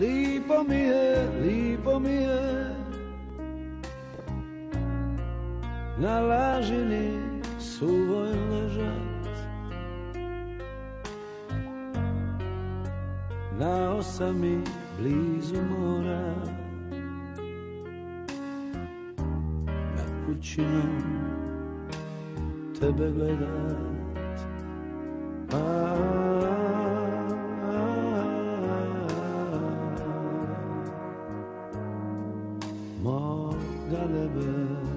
lipo mi je na lažini suvoj ležat, na osami blizu mora, nad pučinom tebe gledat. Moga nebe,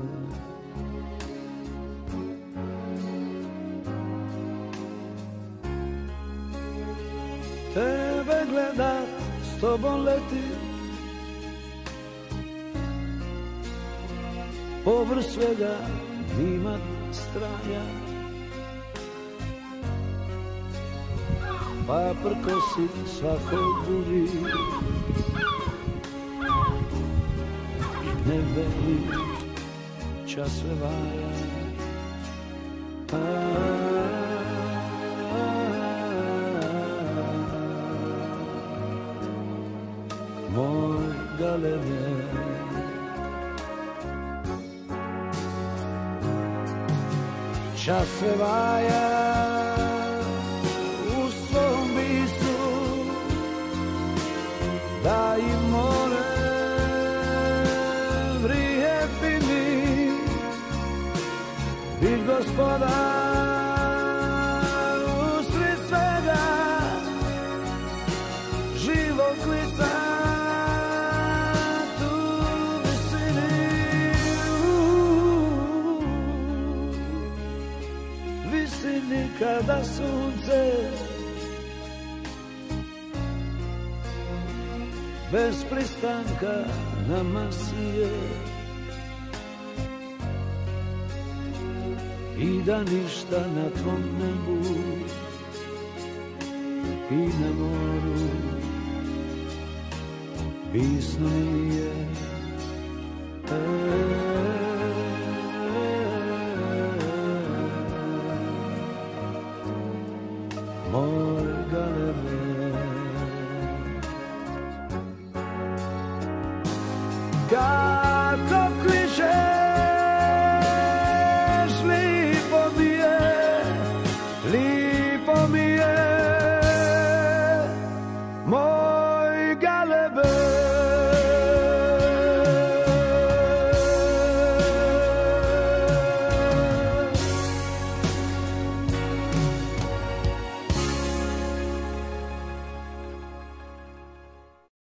tebe gledat, s tobom letit, povrh svega nimat stranja, pa prkosit svakoj budi i ne veli časve vaja. Moj galebe, časve vaja u svom bisu, da i more vrijepi mi, bit gospodar usred svega, živog lica tu visini kada sunce bez pristanka nama sije i da ništa na tvom nebu i na moru pisno nije.